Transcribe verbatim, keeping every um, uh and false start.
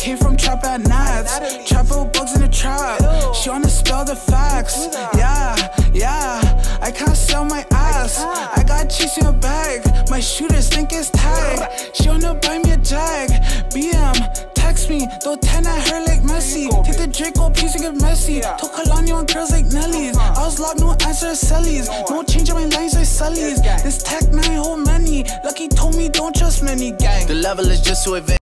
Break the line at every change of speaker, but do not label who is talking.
came from trap at nights. Trapper bugs in the trap. She wanna spell the facts. Yeah, yeah, I can't sell my ass. I got cheese in a bag. My shooters think it's tag. She wanna buy me a jag. B M, text me, throw ten at her like Messi. Take the Draco piece and get messy. Took Kalani on girls like Nelly's. I was locked, no answer Sellies. No change on my lines like Sully's. This tech nine hold many. Lucky told me don't trust many gang.
The level is just so advanced.